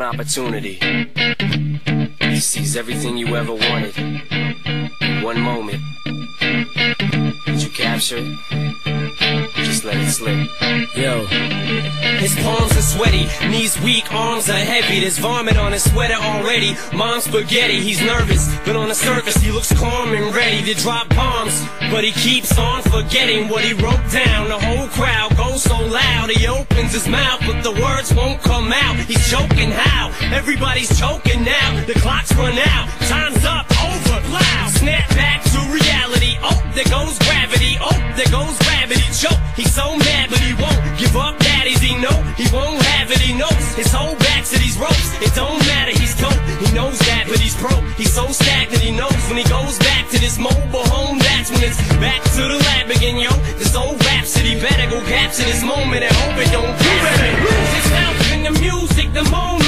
opportunity. He sees everything you ever wanted in one moment. Did you capture it? Just let it slip. Yo, his palms are sweaty, knees weak, arms are heavy. There's vomit on his sweater already. Mom's spaghetti, he's nervous, but on the surface he looks calm and ready to drop bombs. But he keeps on forgetting what he wrote down. The whole crowd goes so loud, he opens his mouth, but the words won't come out. He's choking how? Everybody's choking now. The clock's run out, time's up, over, loud. Snap back to reality. Oh, there goes gravity. Oh, there goes gravity. Choke. He's so mad, but he won't give up. Daddies, he know he won't have it. He knows his whole back to these ropes. It don't matter, he's dope. He knows that, but he's broke. He's so stagnant. He knows when he goes back to this mobile home, that's when it's back to the lab again, yo. This old rhapsody better go capture this moment and hope it don't lose himself in the music, the moment.